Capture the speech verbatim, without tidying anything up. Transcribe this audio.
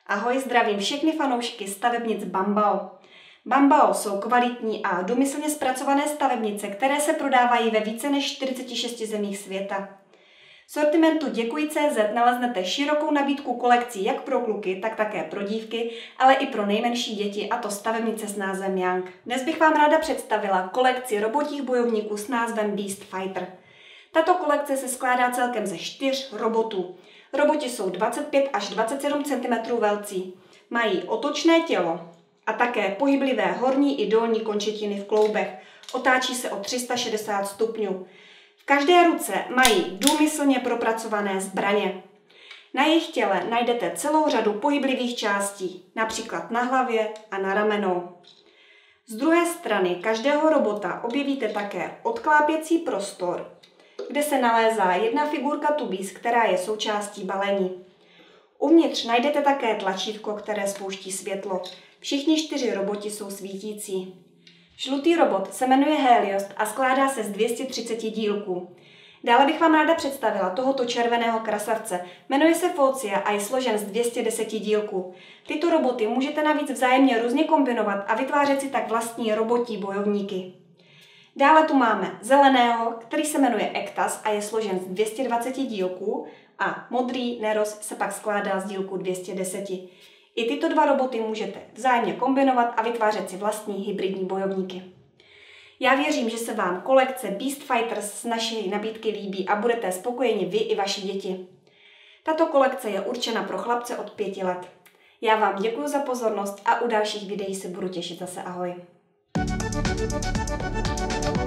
Ahoj, zdravím všechny fanoušky stavebnic Bambao. Bambao jsou kvalitní a důmyslně zpracované stavebnice, které se prodávají ve více než čtyřiceti šesti zemích světa. V sortimentu Děkuji tečka cé zet naleznete širokou nabídku kolekcí jak pro kluky, tak také pro dívky, ale i pro nejmenší děti, a to stavebnice s názvem Young. Dnes bych vám ráda představila kolekci robotích bojovníků s názvem Beast Fighter. Tato kolekce se skládá celkem ze čtyř robotů. Roboti jsou dvacet pět až dvacet sedm centimetrů velcí. Mají otočné tělo a také pohyblivé horní i dolní končetiny v kloubech. Otáčí se o tři sta šedesát stupňů. V každé ruce mají důmyslně propracované zbraně. Na jejich těle najdete celou řadu pohyblivých částí, například na hlavě a na ramenou. Z druhé strany každého robota objevíte také odklápěcí prostor, kde se nalézá jedna figurka tubíz, která je součástí balení. Uvnitř najdete také tlačítko, které spouští světlo. Všichni čtyři roboti jsou svítící. Žlutý robot se jmenuje Helios a skládá se z dvě stě třicet dílků. Dále bych vám ráda představila tohoto červeného krasavce. Jmenuje se Fócia a je složen z dvě stě deset dílků. Tyto roboty můžete navíc vzájemně různě kombinovat a vytvářet si tak vlastní robotí bojovníky. Dále tu máme zeleného, který se jmenuje Ektas a je složen z dvě stě dvacet dílků, a modrý Neros se pak skládá z dílku dvě stě deset. I tyto dva roboty můžete vzájemně kombinovat a vytvářet si vlastní hybridní bojovníky. Já věřím, že se vám kolekce Beast Fighters z naší nabídky líbí a budete spokojeni vy i vaši děti. Tato kolekce je určena pro chlapce od pěti let. Já vám děkuji za pozornost a u dalších videí se budu těšit zase. Ahoj.